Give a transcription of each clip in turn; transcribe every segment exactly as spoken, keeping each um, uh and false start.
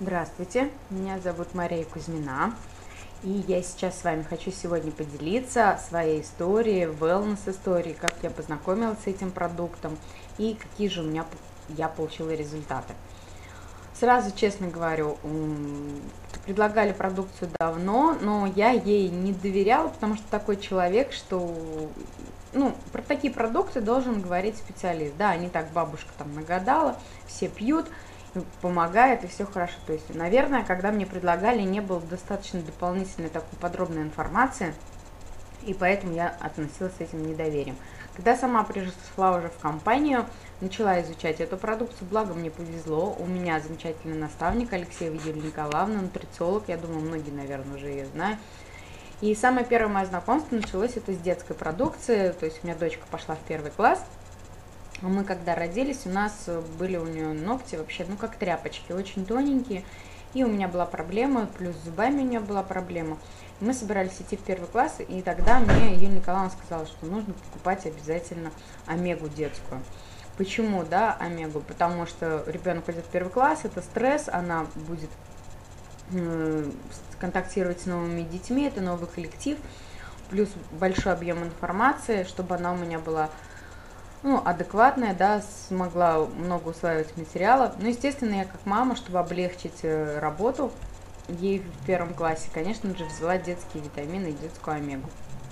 Здравствуйте, меня зовут Мария Кузьмина, и я сейчас с вами хочу сегодня поделиться своей историей, wellness-историей, как я познакомилась с этим продуктом и какие же у меня я получила результаты. Сразу честно говорю, предлагали продукцию давно, но я ей не доверяла, потому что такой человек, что ну, про такие продукты должен говорить специалист. Да, они так, бабушка там нагадала, все пьют, помогает и все хорошо. То есть, наверное, когда мне предлагали, не было достаточно дополнительной такой подробной информации, и поэтому я относилась с этим недоверием. Когда сама пришла уже в компанию, начала изучать эту продукцию, благо мне повезло, у меня замечательный наставник Алексеева Юлия Николаевна, нутрициолог, я думаю, многие, наверное, уже ее знают. И самое первое мое знакомство началось это с детской продукции, то есть у меня дочка пошла в первый класс. Мы когда родились, у нас были у нее ногти вообще, ну как тряпочки, очень тоненькие. И у меня была проблема, плюс с зубами у нее была проблема. Мы собирались идти в первый класс, и тогда мне Юлия Николаевна сказала, что нужно покупать обязательно омегу детскую. Почему, да, омегу? Потому что ребенок идет в первый класс, это стресс, она будет э, контактировать с новыми детьми, это новый коллектив, плюс большой объем информации, чтобы она у меня была ну, адекватная, да, смогла много усваивать материала. Ну, естественно, я как мама, чтобы облегчить работу ей в первом классе, конечно же, взяла детские витамины и детскую омегу.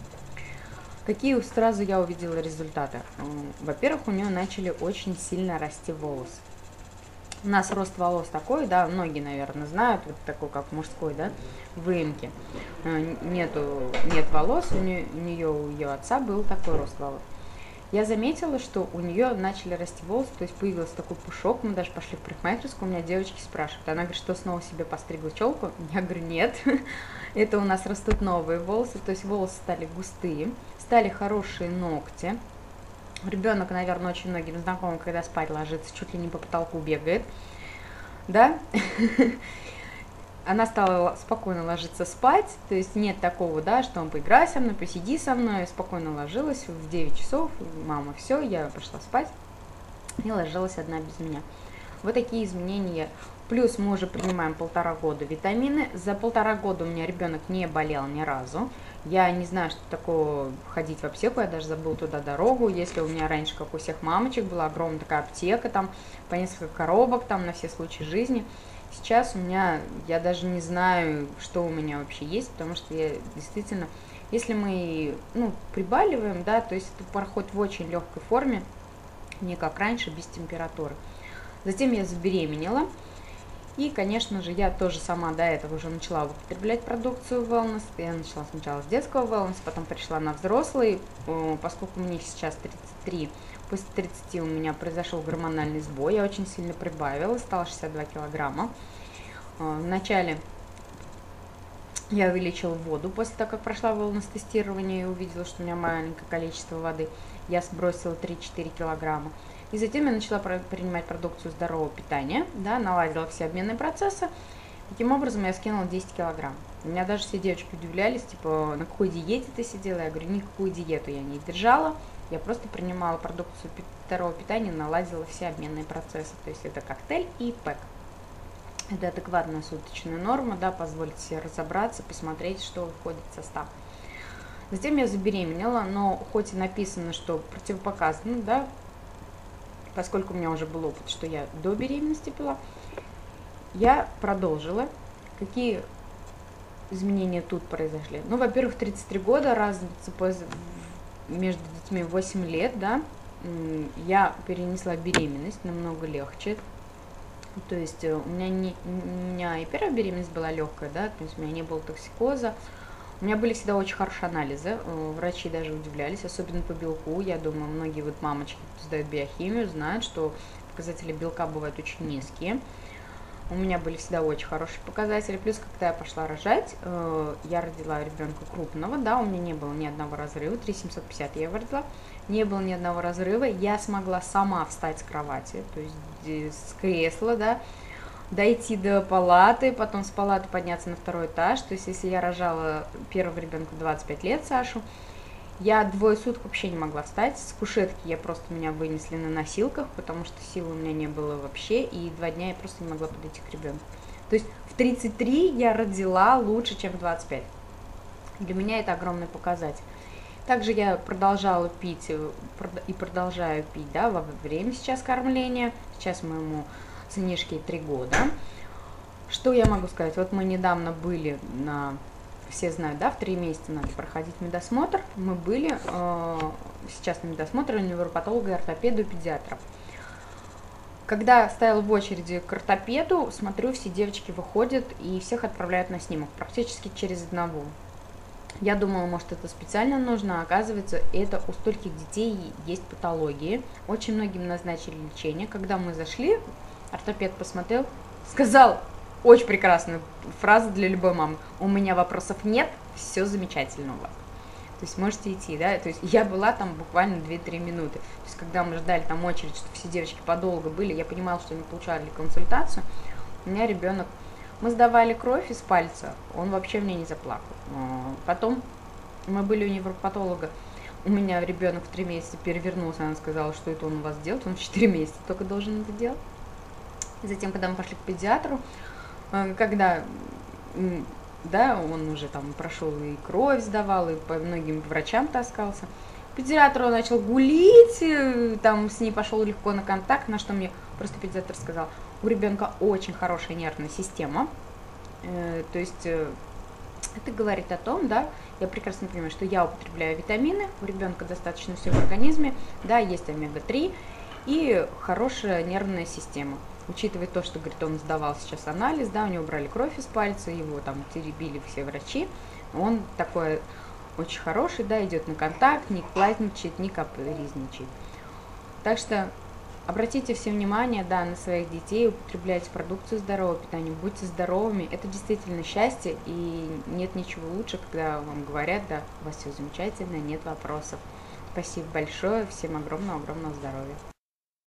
Какие сразу я увидела результаты? Во-первых, у нее начали очень сильно расти волосы. У нас рост волос такой, да, многие, наверное, знают, вот такой, как мужской, да, выемки. Нету, нет волос, у нее, у нее, у ее отца был такой рост волос. Я заметила, что у нее начали расти волосы, то есть появился такой пушок, мы даже пошли в парикмахерскую, у меня девочки спрашивают, она говорит, что снова себе постригла челку? Я говорю, нет, это у нас растут новые волосы, то есть волосы стали густые, стали хорошие ногти. Ребенок, наверное, очень многим знаком, когда спать ложится, чуть ли не по потолку бегает, да? Она стала спокойно ложиться спать, то есть нет такого, да, что он поиграй со мной, посиди со мной, спокойно ложилась в девять часов, мама, все, я пошла спать и ложилась одна без меня. Вот такие изменения. Плюс мы уже принимаем полтора года витамины. За полтора года у меня ребенок не болел ни разу. Я не знаю, что такое ходить в аптеку, я даже забыла туда дорогу. Если у меня раньше, как у всех мамочек, была огромная такая аптека, там по несколько коробок, там на все случаи жизни. Сейчас у меня, я даже не знаю, что у меня вообще есть, потому что я действительно, если мы, ну, прибаливаем, да, то есть это проходит в очень легкой форме, не как раньше, без температуры. Затем я забеременела, и, конечно же, я тоже сама до этого уже начала употреблять продукцию wellness. Я начала сначала с детского wellness, потом пришла на взрослый, поскольку мне сейчас тридцать три. После тридцати у меня произошел гормональный сбой, я очень сильно прибавила, стала шестьдесят два килограмма. Вначале я увеличила воду, после того, как прошла wellness-тестирование и увидела, что у меня маленькое количество воды, я сбросила три-четыре килограмма. И затем я начала принимать продукцию здорового питания, да, наладила все обменные процессы. Таким образом, я скинула десять килограмм. У меня даже все девочки удивлялись, типа, на какой диете ты сидела? Я говорю, никакую диету я не держала. Я просто принимала продукцию здорового питания, наладила все обменные процессы. То есть это коктейль и пэк. Это адекватная суточная норма, да, позволит себе разобраться, посмотреть, что входит в состав. Затем я забеременела, но хоть и написано, что противопоказано, да, поскольку у меня уже был опыт, что я до беременности пила, я продолжила. Какие изменения тут произошли? Ну, во-первых, тридцать три года, разница между детьми восемь лет, да, я перенесла беременность намного легче. То есть у меня, не, у меня и первая беременность была легкая, да, то есть у меня не было токсикоза. У меня были всегда очень хорошие анализы, врачи даже удивлялись, особенно по белку. Я думаю, многие вот мамочки, кто сдают биохимию, знают, что показатели белка бывают очень низкие. У меня были всегда очень хорошие показатели. Плюс, когда я пошла рожать, я родила ребенка крупного, да, у меня не было ни одного разрыва, три тысячи семьсот пятьдесят я его родила, не было ни одного разрыва. Я смогла сама встать с кровати, то есть с кресла, да, дойти до палаты, потом с палаты подняться на второй этаж. То есть, если я рожала первого ребенка двадцать пять лет, Сашу, я двое суток вообще не могла встать. С кушетки я просто меня вынесли на носилках, потому что силы у меня не было вообще, и два дня я просто не могла подойти к ребенку. То есть в тридцать три я родила лучше, чем в двадцать пять. Для меня это огромный показатель. Также я продолжала пить и продолжаю пить, да, во время сейчас кормления. Сейчас моему сынишке три года. Что я могу сказать? Вот мы недавно были на... Все знают, да, в три месяца надо проходить медосмотр. Мы были э, сейчас на медосмотре у невропатолога, ортопеда и педиатра. Когда стояла в очереди к ортопеду, смотрю, все девочки выходят и всех отправляют на снимок, практически через одного. Я думала, может, это специально нужно, а оказывается, это у стольких детей есть патологии. Очень многим назначили лечение. Когда мы зашли, ортопед посмотрел, сказал очень прекрасную фразу для любой мамы: у меня вопросов нет, все замечательно у вас. То есть можете идти, да, то есть я была там буквально две-три минуты. То есть когда мы ждали там очередь, что все девочки подолго были, я понимала, что они получали консультацию. У меня ребенок, мы сдавали кровь из пальца, он вообще мне не заплакал. Потом мы были у невропатолога, у меня ребенок в три месяца перевернулся, она сказала, что это он у вас делает, он в четыре месяца только должен это делать. Затем, когда мы пошли к педиатру, когда... да, он уже там прошел и кровь сдавал, и по многим врачам таскался. Педиатр он начал гулить, там с ней пошел легко на контакт, на что мне просто педиатр сказал: у ребенка очень хорошая нервная система, э, то есть э, это говорит о том, да, я прекрасно понимаю, что я употребляю витамины, у ребенка достаточно все в организме, да, есть омега три и хорошая нервная система. Учитывая то, что, говорит, он сдавал сейчас анализ, да, у него брали кровь из пальца, его там теребили все врачи, он такой очень хороший, да, идет на контакт, не платничает, не капризничает. Так что обратите все внимание, да, на своих детей, употребляйте продукцию здорового питания, будьте здоровыми, это действительно счастье, и нет ничего лучше, когда вам говорят: да, у вас все замечательно, нет вопросов. Спасибо большое, всем огромного-огромного здоровья.